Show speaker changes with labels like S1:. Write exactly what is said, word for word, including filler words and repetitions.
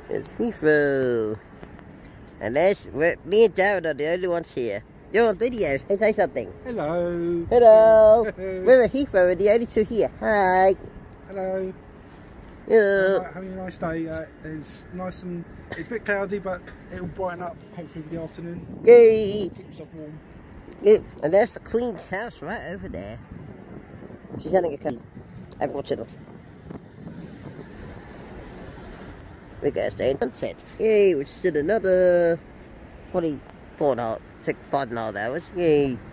S1: It's Heathrow. And there's, we're, me and Darren are the only ones here. You're on video. Hey, say something.
S2: Hello.
S1: Hello. We're at Heathrow. We're the only two here. Hi.
S2: Hello.
S1: Yeah.
S2: Right, having a nice day. Uh, it's nice and it's a bit cloudy, but it'll brighten up hopefully for the afternoon.
S1: Yay.
S2: Keep yourself warm.
S1: Yeah. And there's the Queen's house right over there. She's having a cup. I've watched it. We're gonna stay in sunset. Yay, which is another twenty-four and a half, six, five and a half hours. Yay.